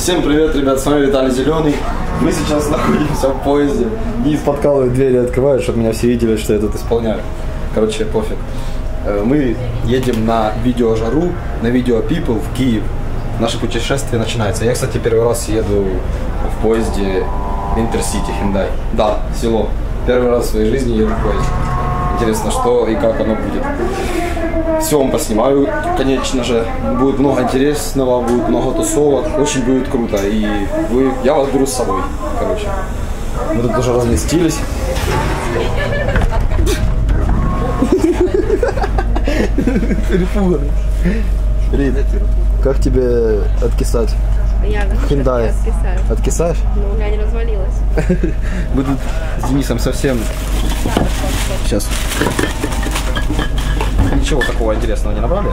Всем привет, ребят, с вами Виталий Зеленый. Мы сейчас находимся в поезде. Денис подкалывает двери, открывает, чтобы меня все видели, что я тут исполняю. Короче, пофиг. Мы едем на видеожару, на видео People в Киев. Наше путешествие начинается. Я, кстати, первый раз еду в поезде Интерсити Hyundai. Да, село. Первый раз в своей жизни еду в поезде. Интересно, что и как оно будет. Все вам поснимаю, конечно же. Будет много интересного, будет много тусовок. Очень будет круто. И я вас беру с собой. Короче. Мы тут уже разместились. Перепуганный. Привет. Как тебе откисать? Я в Hyundai. Откисаю. Откисаешь? Ну, у меня не развалилась. Мы тут с Денисом совсем... Сейчас. Ничего такого интересного не набрали.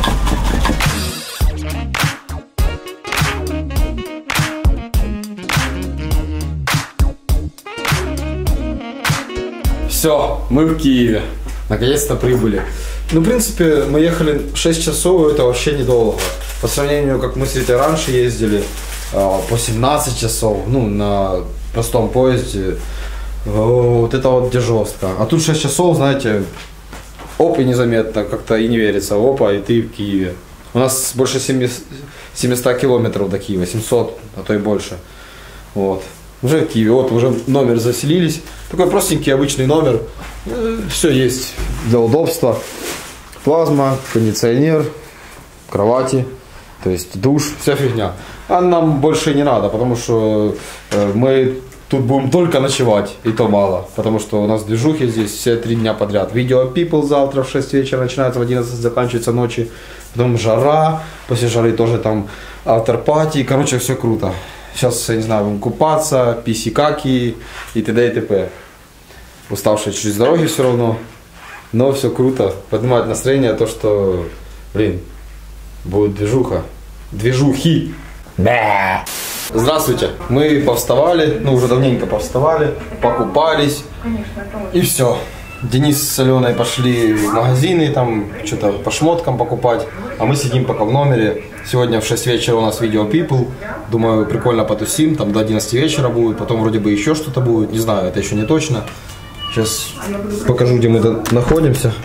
Все, мы в Киеве. Наконец-то прибыли. Ну, в принципе, мы ехали 6 часов, и это вообще недолго. По сравнению, как мы с Ритой раньше ездили, по 17 часов, ну, на простом поезде, вот это вот где жестко. А тут 6 часов, знаете, оп, и незаметно, как-то и не верится, опа, и ты в Киеве. У нас больше 700 километров до Киева, 700, а то и больше. Вот. Уже в Киеве, вот уже номер заселились. Такой простенький обычный номер. Все есть для удобства. Плазма, кондиционер, кровати, то есть душ, вся фигня. А нам больше не надо, потому что мы тут будем только ночевать, и то мало. Потому что у нас движухи здесь все 3 дня подряд. Видео People завтра в 6 вечера начинается, в 11 заканчивается ночи. Потом жара, после жары тоже там автор-пати. Короче, все круто. Сейчас, я не знаю, будем купаться, писи-каки и т.д. и т.п. Уставшие чуть с дороги все равно. Но все круто. Поднимает настроение то, что, блин, будет движуха. Движухи. Да. Здравствуйте. Мы повставали, ну уже давненько повставали, покупались. И все. Денис с Аленой пошли в магазины, там что-то по шмоткам покупать. А мы сидим пока в номере. Сегодня в 6 вечера у нас видео People. Думаю, прикольно потусим, там до 11 вечера будет. Потом вроде бы еще что-то будет, не знаю, это еще не точно. Сейчас покажу, где мы находимся.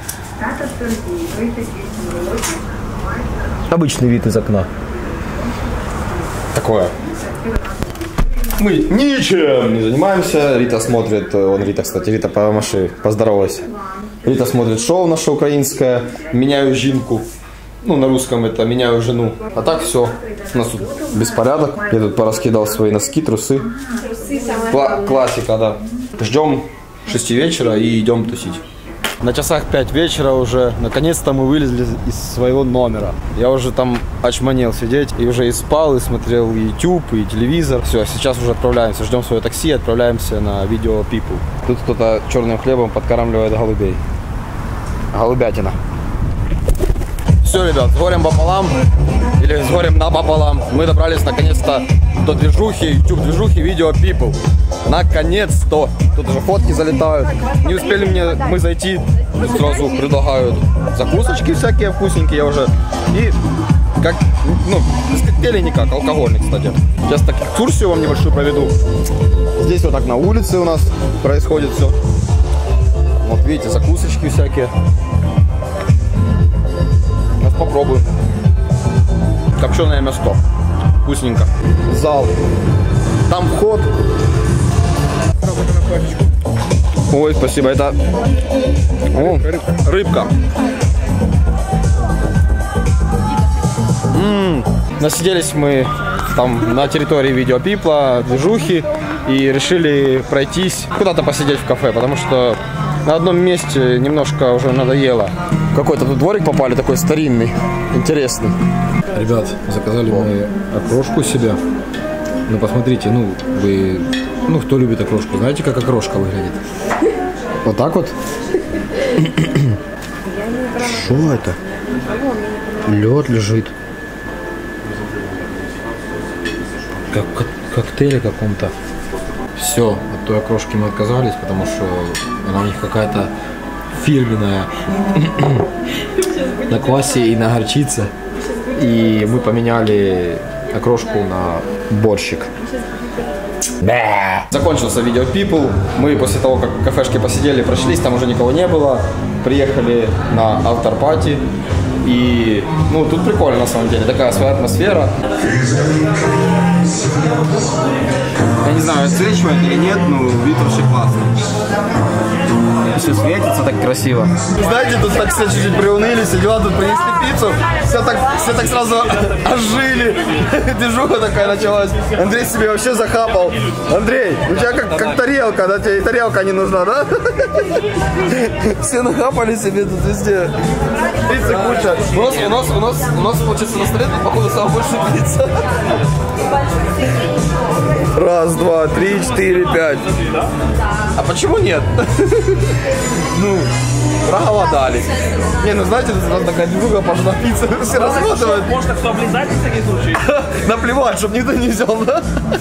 Обычный вид из окна. Такое. Мы ничем не занимаемся. Рита смотрит, Рита, кстати, Рита, помаши, поздоровайся. Рита смотрит шоу наше украинское, меняю жинку. Ну, на русском это меняю жену. А так все. У нас тут беспорядок. Я тут пораскидал свои носки, трусы. Классика, да. Ждем 6 вечера и идем тусить. На часах 5 вечера уже, наконец-то мы вылезли из своего номера. Я уже там очманел сидеть, и уже и спал, и смотрел и YouTube, и телевизор. Все, сейчас уже отправляемся, ждем свое такси, отправляемся на видео People. Тут кто-то черным хлебом подкармливает голубей. Голубятина. Все, ребят, с горем пополам, или с горем напополам, мы добрались наконец-то до движухи, YouTube движухи, видео People. Наконец-то! Тут уже фотки залетают. Не успели мы зайти, сразу предлагают закусочки всякие вкусненькие уже. И как, ну, без коктейлей никак, алкогольный, кстати. Сейчас так экскурсию вам небольшую проведу. Здесь вот так на улице у нас происходит все. Вот видите, закусочки всякие. Сейчас попробуем. Копченое мясо. Вкусненько. Зал. Там вход. Ой, спасибо. Это рыбка. Насиделись мы там на территории видео People, движухи, и решили пройтись куда-то посидеть в кафе, потому что на одном месте немножко уже надоело. Какой-то тут дворик попали, такой старинный, интересный. Ребят, заказали мы окрошку себе. Ну, посмотрите, ну, кто любит окрошку, знаете, как окрошка выглядит? Вот так вот. Что это? Лед лежит. Как коктейль каком-то. Все, от той окрошки мы отказались, потому что она у них какая-то фирменная на квасе и на горчице. И мы поменяли окрошку на борщик. Закончился видео People. Мы после того, как в кафешке посидели, прошлись, там уже никого не было. Приехали на автор-пати. И, ну, тут прикольно на самом деле, такая своя атмосфера. Я не знаю, отсвечивает или нет, но вид вообще классный. Все светится так красиво. Знаете, тут так все чуть-чуть приуныли, все дела, тут принесли пиццу, все так сразу ожили. Движуха такая началась. Андрей себе вообще захапал. Андрей, у тебя как тарелка, да, тебе и тарелка не нужна, да? Все нахапали себе тут везде. Пиццы куча. У нас получается на столе, тут, походу, самая большая пицца. Раз, два, три, четыре, пять. А почему нет? Ну, проголодались. Не, ну знаете, тут сразу такая движуха пошла, пицца все рассматривают. Можно кто облизать в таких случаях? Наплевать, чтобы никто не взял, да?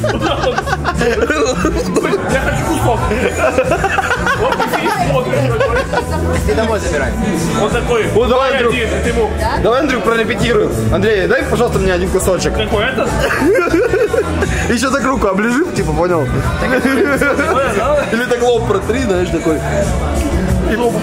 Я хочу кусок. Вот и смотришь. И домой забирай. Он такой, Вот давай, Андрюк. один, ты ему, Давай, Андрюк, прорепетируем. Андрей, дай, пожалуйста, мне один кусочек. какой этот? Еще так руку оближи, типа, понял? Или так лоб протри, знаешь, такой. И лобу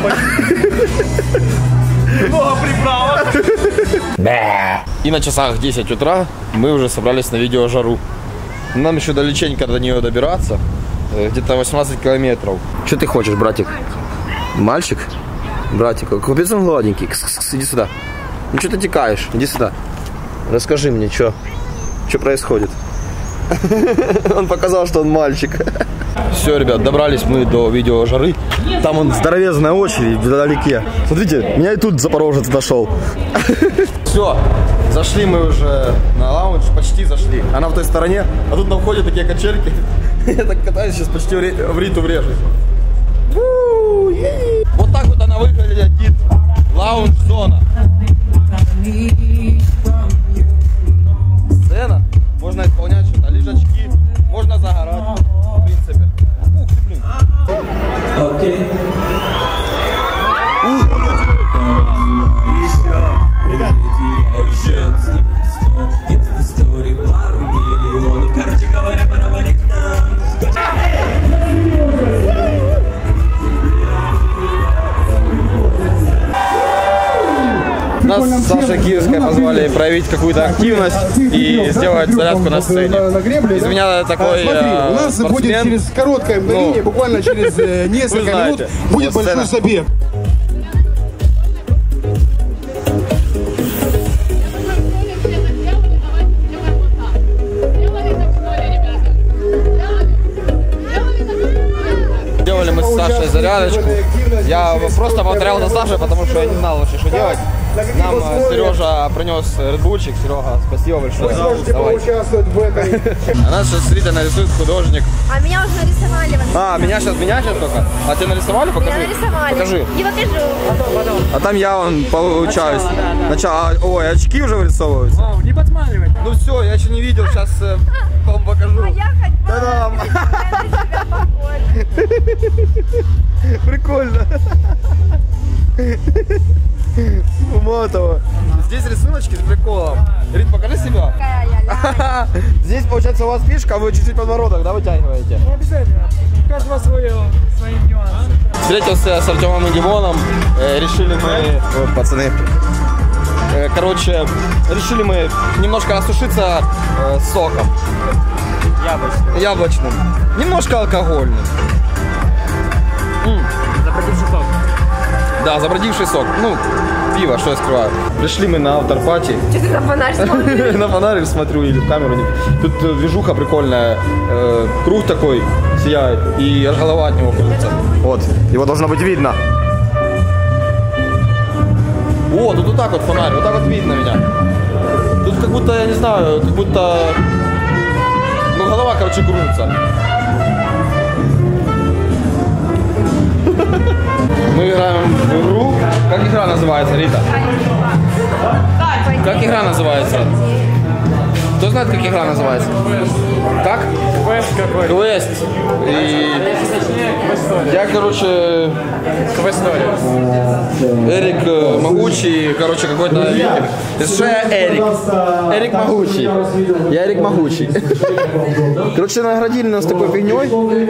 много приправок. И на часах 10 утра мы уже собрались на видеожару. Нам еще далеченько до нее добираться. Где-то 18 километров. Что ты хочешь, братик? Мальчик? Братик, капец он гладенький. Иди сюда. Ну что ты текаешь? Иди сюда. Расскажи мне, что происходит. Он показал, что он мальчик. Все, ребят, добрались мы до видеожары. Там он здоровезная очередь вдалеке. Смотрите, меня и тут запорожец нашел. Все, зашли мы уже на лаунж, почти зашли. Она в той стороне, а тут на входе такие качельки. Я так катаюсь, сейчас почти в риту врежусь. Вот так вот она выглядит, лаунж-зона. Сцена, можно исполнять что-то, лежачки, можно загорать, в принципе. Ух ты, блин. Нас с Сашей Киевской позвали проявить какую-то активность и сделать зарядку на сцене. Из меня такой у нас будет через короткое мгновение, буквально через несколько минут, будет большой забег. Делали мы с Сашей зарядочку. Я просто повторял за Сашей, потому что я не знал вообще, что делать. Нам Сережа принес редбульчик. Серега, спасибо большое. Давай. А нас сейчас Рита нарисует художник. А меня уже нарисовали. А, меня сейчас только? А ты нарисовали? Покажи. Меня нарисовали. Покажи. Не покажу. А там я вон получаюсь. Ой, очки уже вырисовываются. Не подсматривай. Ну все, я еще не видел, сейчас вам покажу. А я хоть Та-дам! на себя похож. Прикольно. Уматово. Здесь рисуночки с приколом. Рит, покажи себя. Какая я. Здесь получается у вас фишка, вы чуть-чуть подбородок, да, вытягиваете? Ну обязательно. У каждого свои нюансы. Встретился с Артемом и Димоном. Решили мы... Вот, пацаны. Короче, решили мы немножко осушиться соком. Яблочным. Немножко алкогольным. Забродивший сок. Да, забродивший сок. Ну, пиво, что я скрываю. Пришли мы на автор-пати. Что ты на фонарь смотришь? На фонарик смотрю или в камеру. Тут движуха прикольная. Круг такой сияет. И аж голова от него крутится. Вот. Его должно быть видно. О, тут вот так вот фонарь. Вот так вот видно меня. Тут как будто, я не знаю, как будто... Ну, голова, короче, крутится. Мы играем в игру. Как игра называется, Рита? Как игра называется? Кто знает, как игра называется? Как? Квест какой? Квест. И я, короче, Квестория. Эрик Могучий, короче, какой-то викинг. Это что я Эрик? Эрик Могучий. Я Эрик Могучий. Короче, наградили нас такой фигней.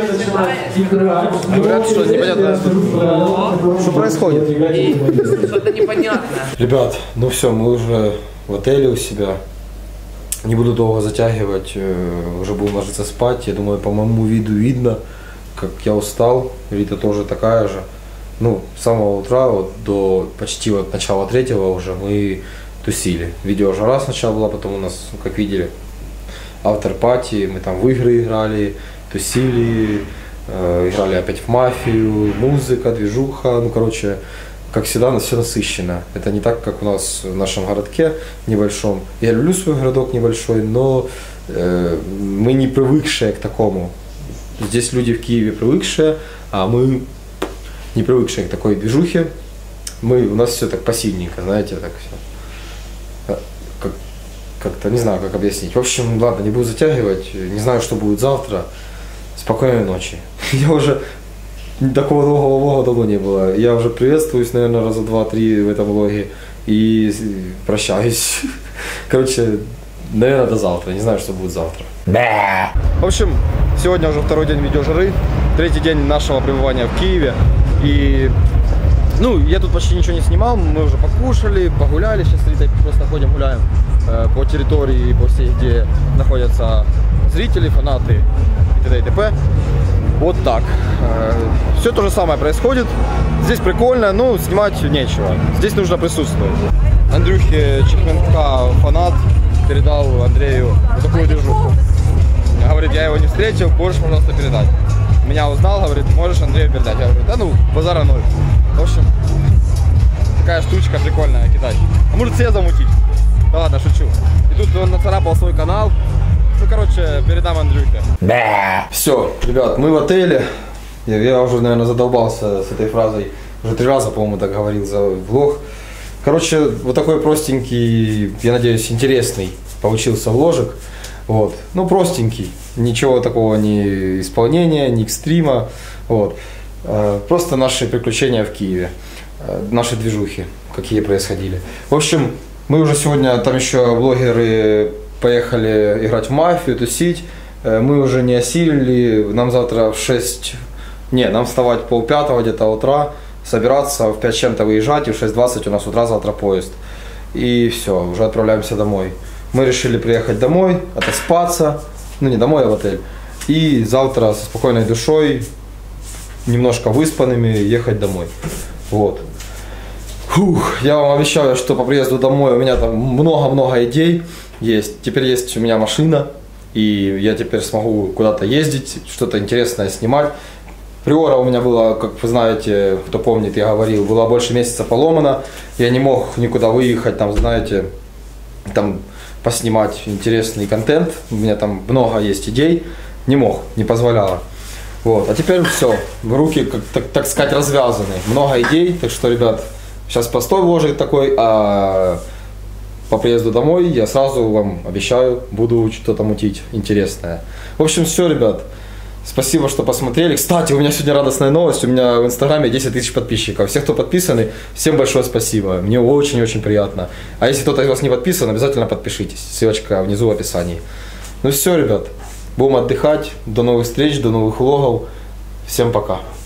Говорят, что непонятно, что происходит. Что-то непонятное. Ребят, ну все, мы уже в отеле у себя. Не буду долго затягивать, уже будем ложиться спать. Я думаю, по моему виду видно, как я устал. Рита тоже такая же. Ну, с самого утра вот до почти вот начала 3-го уже мы тусили. Видео жара сначала была, потом у нас, как видели, автор-пати. Мы там в игры играли, тусили, играли опять в мафию, музыка, движуха. Ну, короче, как всегда, все насыщенно. Это не так, как у нас в нашем городке небольшом. Я люблю свой городок небольшой, но мы не привыкшие к такому. Здесь люди в Киеве привыкшие, а мы не привыкшие к такой движухе. У нас все так пассивненько, знаете, так все. Как-то не знаю, как объяснить. В общем, ладно, не буду затягивать. Не знаю, что будет завтра. Спокойной ночи. Я уже такого долгого влога давно не было. Я уже приветствуюсь, наверное, раза 2-3 в этом влоге и прощаюсь. Короче, наверное, до завтра. Не знаю, что будет завтра. В общем, сегодня уже второй день видеожары, 3-й день нашего пребывания в Киеве. И, ну, я тут почти ничего не снимал, мы уже покушали, погуляли. Сейчас с Ритой просто ходим, гуляем по территории, по всей, где находятся зрители, фанаты и т.д. и т.п. Вот так. Все то же самое происходит. Здесь прикольно, но снимать нечего. Здесь нужно присутствовать. Андрюхе Чехменка фанат передал Андрею вот такую движуху. Говорит, я его не встретил, можешь, пожалуйста, передать. Меня узнал, говорит, можешь Андрею передать. Я говорю, да ну, базара ноль. В общем, такая штучка прикольная кидать. А может себе замутить? Да ладно, шучу. И тут он нацарапал свой канал. Ну, короче, передам Андрюхе. Все, ребят, мы в отеле. Я уже, наверное, задолбался с этой фразой. Уже 3 раза, по-моему, так говорил за влог. Короче, вот такой простенький, я надеюсь, интересный получился вложик. Вот. Ну, простенький. Ничего такого, ни исполнения, ни экстрима. Вот. Просто наши приключения в Киеве. Наши движухи, какие происходили. В общем, мы уже сегодня, там еще блогеры поехали играть в мафию, тусить. Мы уже не осилили. Нам завтра в 6... Не, нам вставать 4:30 где-то утра, собираться, в 5 чем-то выезжать, и в 6:20 у нас утра завтра поезд. И все, уже отправляемся домой. Мы решили приехать домой, отоспаться. Ну, не домой, а в отель. И завтра со спокойной душой, немножко выспанными, ехать домой. Вот. Фух, я вам обещаю, что по приезду домой у меня там много-много идей есть. Теперь есть у меня машина, и я теперь смогу куда-то ездить, что-то интересное снимать. Приора у меня была, как вы знаете, кто помнит, я говорил, была больше месяца поломана. Я не мог никуда выехать, там, знаете, там поснимать интересный контент. У меня там много есть идей. Не мог, не позволяло. Вот. А теперь все, руки, так сказать, развязаны. Много идей, так что, ребят, сейчас постой вложит такой, а по приезду домой я сразу вам обещаю, буду что-то мутить интересное. В общем, все, ребят. Спасибо, что посмотрели. Кстати, у меня сегодня радостная новость. У меня в Инстаграме 10 000 подписчиков. Все, кто подписаны, всем большое спасибо. Мне очень-очень приятно. А если кто-то из вас не подписан, обязательно подпишитесь. Ссылочка внизу в описании. Ну все, ребят. Будем отдыхать. До новых встреч, до новых влогов. Всем пока.